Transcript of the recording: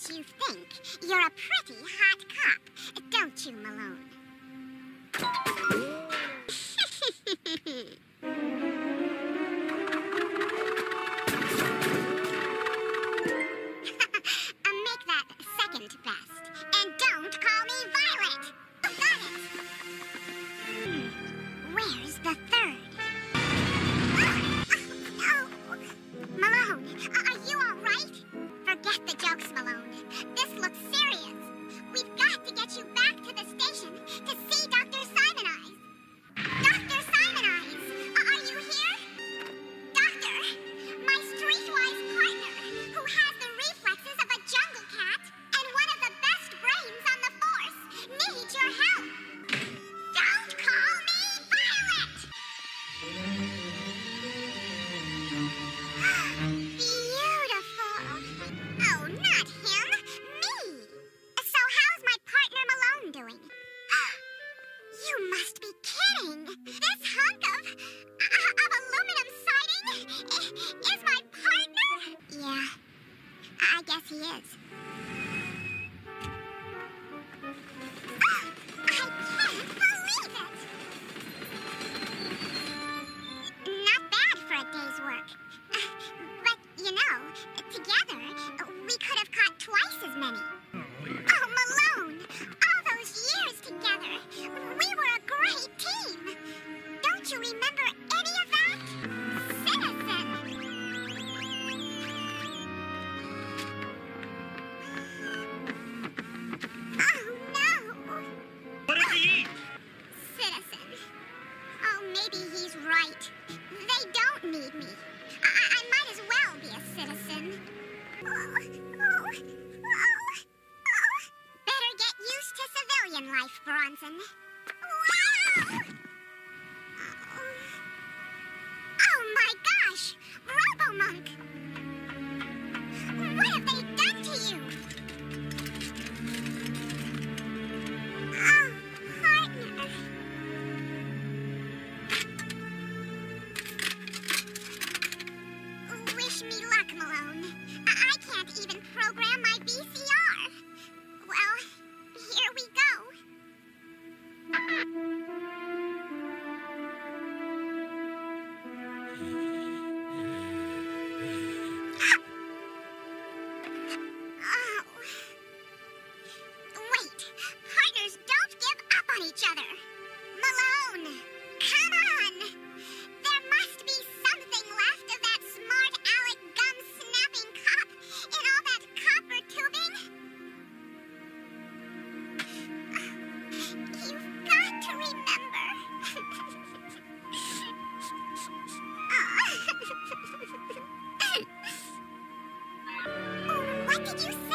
what you think. You're a pretty hot cop, don't you, Malone? Make that second best. And don't call me Violet. Got it. Where's the third? Oh. Malone, are you all right? Forget the jokes, Malone. This looks serious. We've got to get you back to the station to see Dr. Simon Eyes. Dr. Simon Eyes, are you here? Doctor, my streetwise partner, who has the reflexes of a jungle cat and one of the best brains on the force, needs your help. Don't call me Violet! Beautiful. Oh, not him. Me. So how's my partner Malone doing? You must be kidding. This hunk of aluminum siding is my partner? Yeah, I guess he is. I can't believe it. Not bad for a day's work. But, you know, together, we could have caught twice as many. Oh, Malone! All those years together, we were a great team. Don't you remember any of that? Citizen! Oh, no! What did he eat? Citizen. Oh, maybe he's right. They don't need me. I might as well be a citizen. Better get used to civilian life, Bronson. Wow! Oh my gosh! Robomunk! What have they done to you? Oh, partner. Wish me luck, Malone. I can't even program my VCR. Well, here we go. Oh. Wait, partners don't give up on each other. Malone, come on. There must be something left of that smart aleck gum-snapping cop in all that copper tubing. You've got to remember. What did you say?